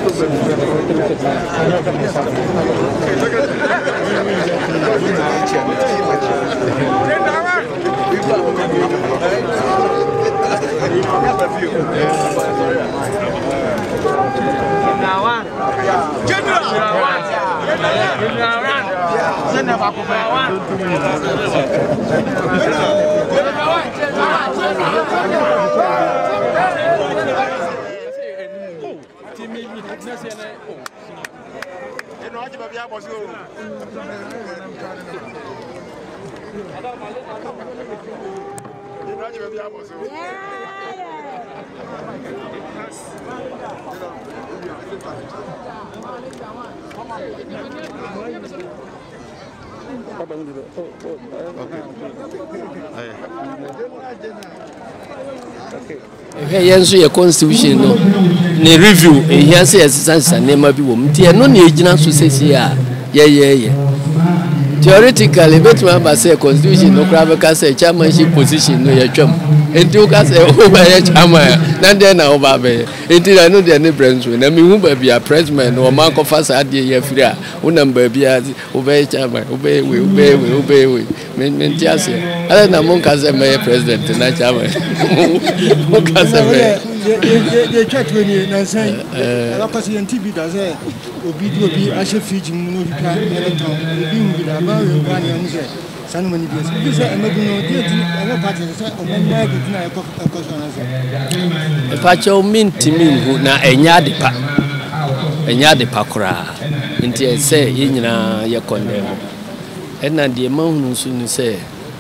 Yansu your constitution no ne review here say exercise name bi wo mti no ne ejina so sesi a ye theoretically betuma ba say constitution no kra be say chairmanship position no ye twam enti o ka say o ba ye chairman na den na o ba be enti na no de ne branch na me hu ba bia president o man ko fa sa de ye firi a o number bia o ba ye chairman o ba we men ti ase ala na mon ka say me president na chairman mo ka say me the church when you na say ala ko say NTB da say obi a she fiji mu no bi ka electron obi mu bi da ba we ba ni am say sanu mani bi say e medu no dey di ala party say o mo na bi na e ko so na say e pa cho minti minhu na enya de pa kura nti e say ye nyina ye condemn e na de ma hunu so ni say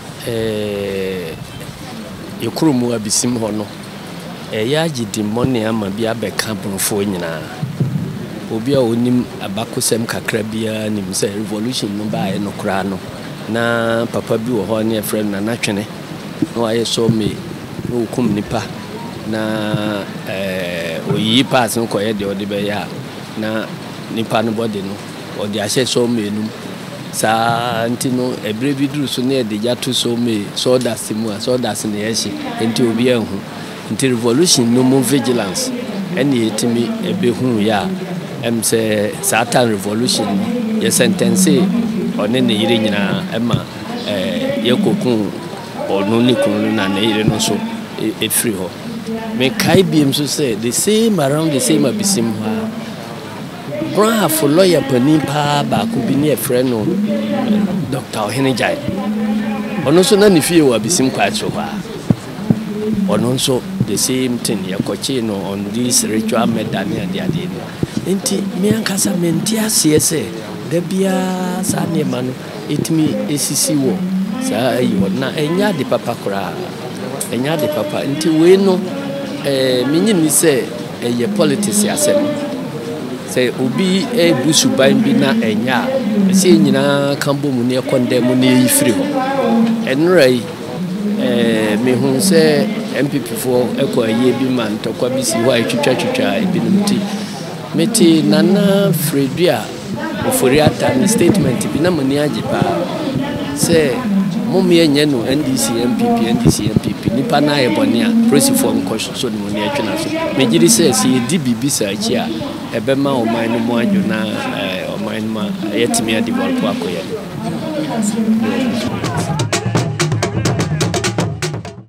ye kurumu abisim ho no ya gidi money ama bia be ka bonfo nyina obi a onim abakosem kakra bia nim say revolution no ba e no kra no na papa bi wo ho ne friend na natwene no aye so me no kum nipa na oyi pass no koye de odi be ya na nipa no body no odi ase so me num sa ntino ebre bi duru so ne de ja to so me so da simu so da se ne yeshi enti obi anhu nti revolution no more vigilance any etimi ebehu ya say Satan revolution ye sentence one ne yire nyina ema ye kokun onu ni kunu na ne yire no so e free ho me kai biem so say the same around the same abisim ha bra for lawyer pani pa ba ko bi ne e friend no Dr. Ohenejai ono so na ni fie wa abisim kwa cho ha ono so the same thing yakochi no on this ritual medani and ade no enti me ankasa menti asiese da bia sa ne ma no etimi esisi wo sa ayi na enya de papa kura enya de papa enti we no minyini se eye politics asem se obi busu ban bi na enya se nyina kambo mu ne condemn ne yifiri ho enrai me hu se MPP for ekwa ye bi man to kwa bisi wa twitwa ebinumti meti nana Fredua oforiata ni statement bi na mani agipa se momme enye no NDC MPP nipa na ebone a prosifo nkoso so ni mani atwena so megiri se si di bibisa achi a ebema oman no mo adwo na oman ma yetimi a develop akoya